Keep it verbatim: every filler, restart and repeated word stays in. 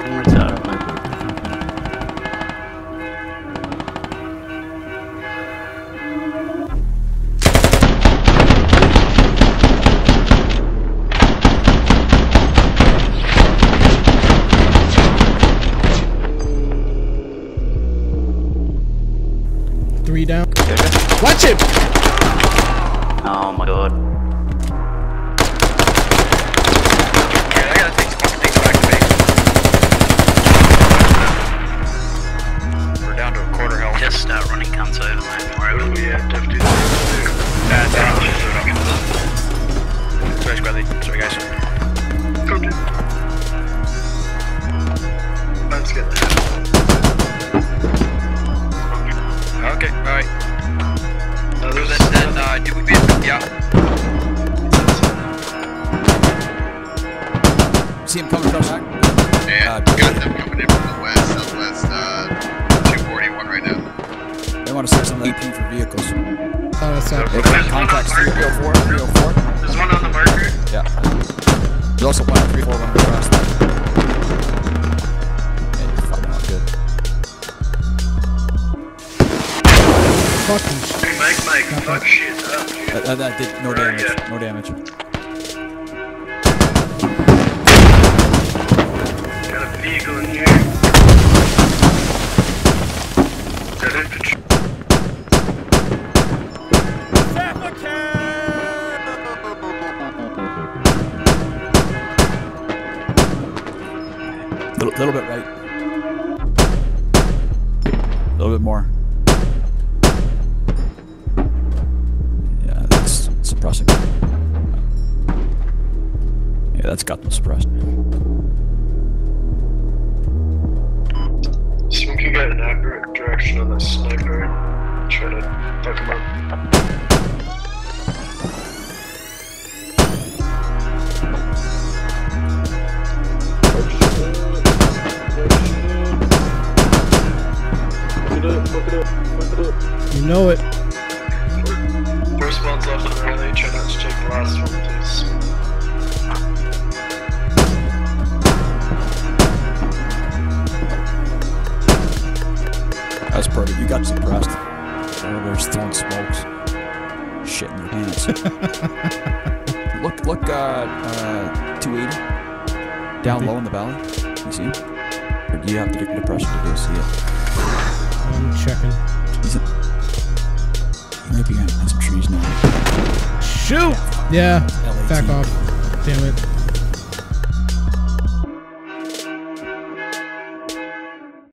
It's out, man. Three down. Watch it! Oh my god. Yeah, I gotta take some things back to base. We're down to a quarter health. Just start running cunts over, mate. Wherever. Yeah, just do that. That's it. Sorry, Squadly. Sorry, guys. Come on. Let's get that. Okay, alright. Uh, there's that, then, uh, do we be, yeah. See him coming from back? Yeah, uh, we got them coming in from the west, southwest, uh, two forty-one right now. They want to set some E P for vehicles. Oh, that's not They got contacts three oh four, three oh four. There's one on the marker? Yeah. There's also one at three four one across there. And you're fucking out good. fucking shit. Mike, Mike, fuck shit up. That, that, that did no damage. No damage. Got a vehicle in here. Got infantry. Little, little bit right. A little bit more. Yeah, that's suppressing. Yeah, that's got them suppressed. Someone can get an accurate direction on that sniper and try to fuck him up. You know it. First one's left on the rally, try not to take the last one, please. That's perfect. You got suppressed. Oh, there's throwing smokes. Shit in your pants. look, look, uh, uh, two eighty. Down low in the valley. You see him? Or do you have to do depression to go see it? I'm checking. He's a, he might be behind some trees now. Shoot! Yeah. L A T. Back off. Damn it.